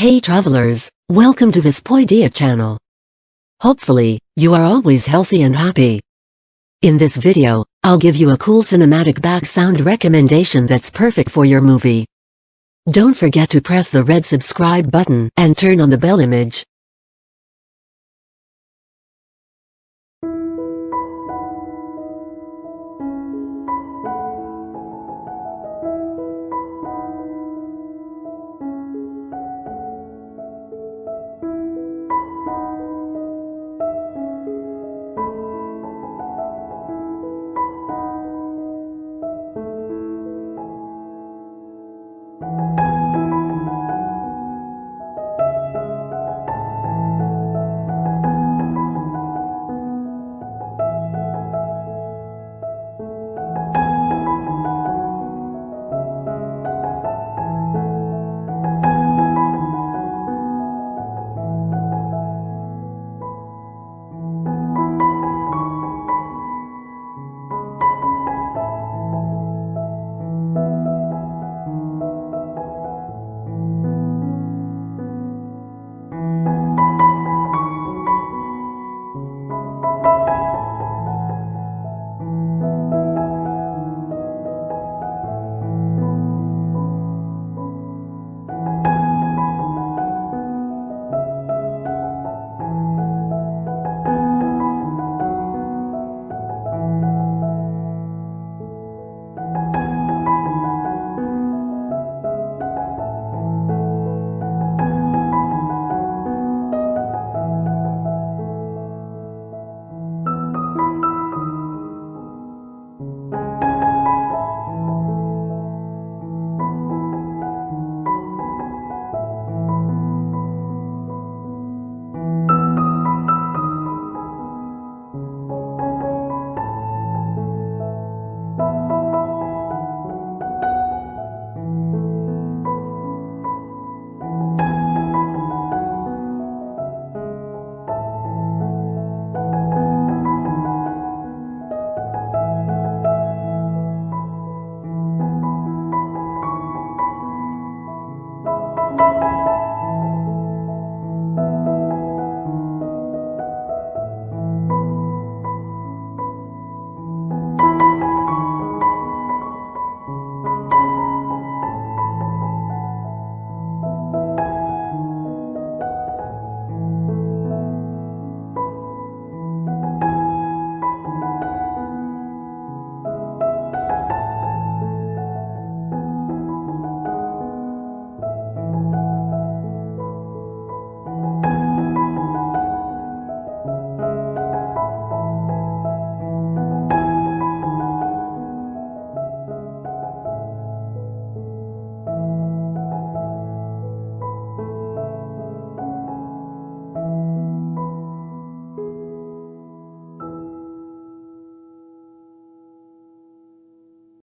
Hey travelers, welcome to Vespoidea channel. Hopefully, you are always healthy and happy. In this video, I'll give you a cool cinematic back sound recommendation that's perfect for your movie. Don't forget to press the red subscribe button and turn on the bell image.